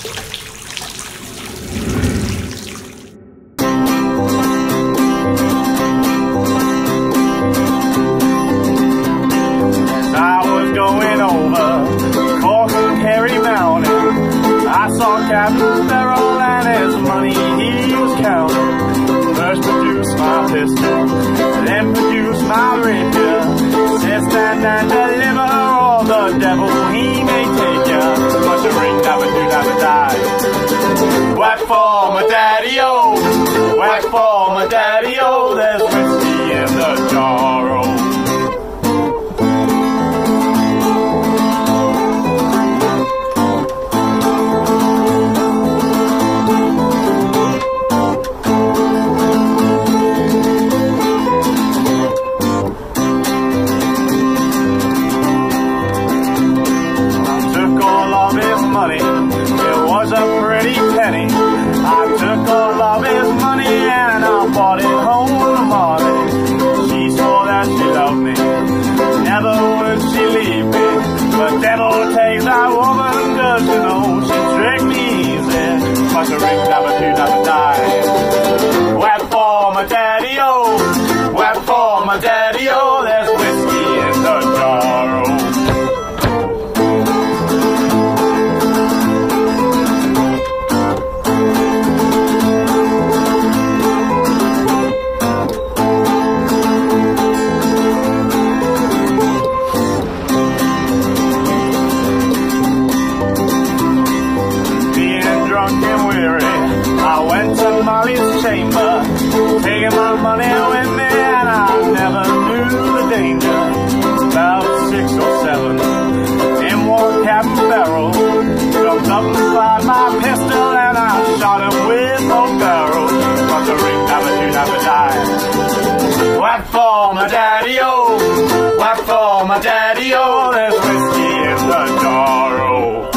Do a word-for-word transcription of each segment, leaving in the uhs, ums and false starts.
Captain Farrell and his money he was counting. First produced my pistol, then produced my rapier. Said stand and deliver, or the devil he may take ya. But the ring never do never die. Whack for my daddy-o, whack for my daddy-o. There's whiskey in the jar-o. Daddy-o, there's whiskey in the jar-o. Being drunk and weary, I went to Molly's chamber, taking my money with me. Never knew the danger. About six or seven, in walked Captain Farrell. Jumped up inside my pistol and I shot him with no barrel. But the ring never do never die. Whack for my daddy-o, whack for my daddy-o. There's whiskey in the jar-o.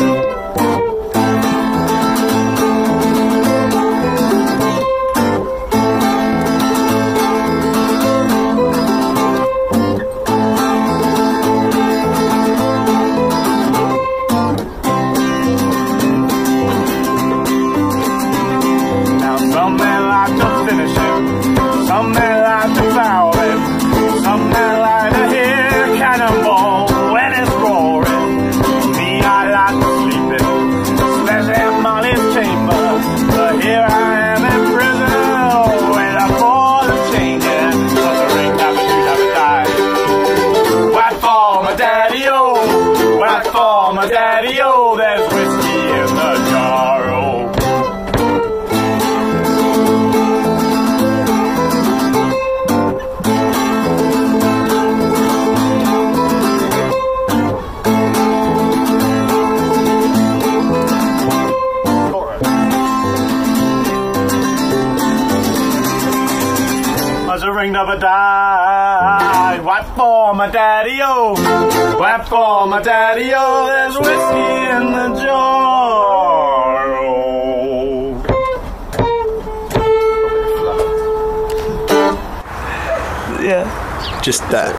Some men like to foul it, some men like to hear cannonball when it's roaring. Me, I like to sleep it, especially in Molly's chamber. But here I am in prison, waiting for the changing. But the ring never do never die. Whack for my daddy-o, whack for my daddy-o. There's whiskey in the jar-o. The ring never died. Whack for my daddy-o, whack for my daddy-o. There's whiskey in the jar-o. Yeah, just that.